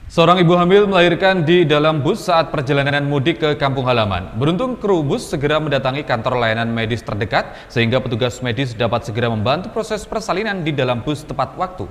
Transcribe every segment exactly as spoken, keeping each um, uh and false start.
Seorang ibu hamil melahirkan di dalam bus saat perjalanan mudik ke kampung halaman. Beruntung kru bus segera mendatangi kantor layanan medis terdekat sehingga petugas medis dapat segera membantu proses persalinan di dalam bus tepat waktu.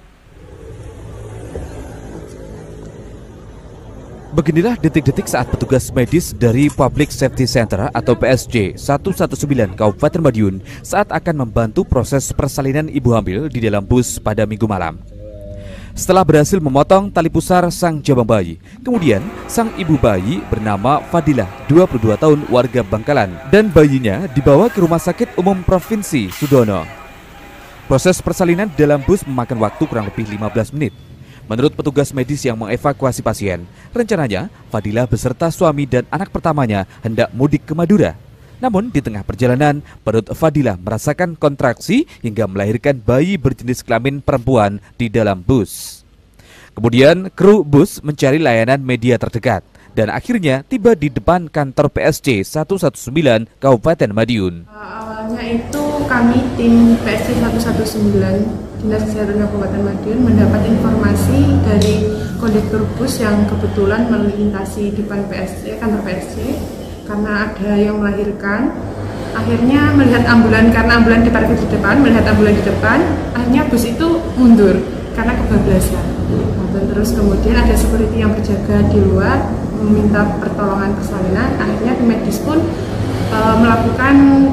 Beginilah detik-detik saat petugas medis dari Public Safety Center atau P S C seratus sembilan belas Kabupaten Madiun saat akan membantu proses persalinan ibu hamil di dalam bus pada Minggu malam. Setelah berhasil memotong tali pusar sang jabang bayi, kemudian sang ibu bayi bernama Fadilah, dua puluh dua tahun, warga Bangkalan, dan bayinya dibawa ke Rumah Sakit Umum Provinsi Sudono. Proses persalinan di dalam bus memakan waktu kurang lebih lima belas menit. Menurut petugas medis yang mengevakuasi pasien, rencananya Fadilah beserta suami dan anak pertamanya hendak mudik ke Madura. Namun di tengah perjalanan, perut Fadilah merasakan kontraksi hingga melahirkan bayi berjenis kelamin perempuan di dalam bus. Kemudian kru bus mencari layanan media terdekat dan akhirnya tiba di depan kantor P S C seratus sembilan belas Kabupaten Madiun. Awalnya itu kami tim P S C seratus sembilan belas Dinas Kesehatan Kabupaten Madiun mendapat informasi dari kondektur bus yang kebetulan melintasi depan P S C, kantor P S C. Karena ada yang melahirkan, akhirnya melihat ambulan, karena ambulan diparkir di depan, melihat ambulan di depan, akhirnya bus itu mundur karena kebablasan. Dan terus kemudian ada security yang berjaga di luar meminta pertolongan persalinan, akhirnya tim medis pun e, melakukan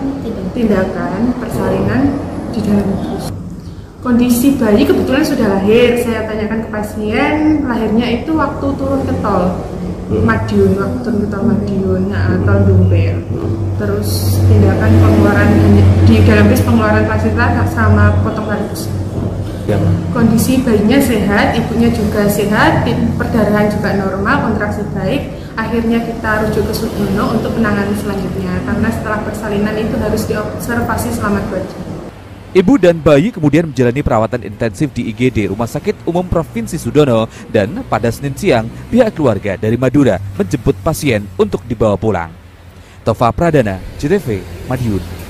tindakan persalinan di dalam bus. Kondisi bayi kebetulan sudah lahir, saya tanyakan ke pasien, lahirnya itu waktu turun ke tol Madiun, waktu turun ke tol Madiun, nah, tol Dumpel. Terus tindakan pengeluaran di dalam bus, pengeluaran fasilitas sama potong tali bus. Kondisi bayinya sehat, ibunya juga sehat, perdarahan juga normal, kontraksi baik. Akhirnya kita rujuk ke Sudono untuk penanganan selanjutnya, karena setelah persalinan itu harus diobservasi selama dua jam. Ibu dan bayi kemudian menjalani perawatan intensif di I G D Rumah Sakit Umum Provinsi Sudono dan pada Senin siang pihak keluarga dari Madura menjemput pasien untuk dibawa pulang. Tova Pradana, J T V, Madiun.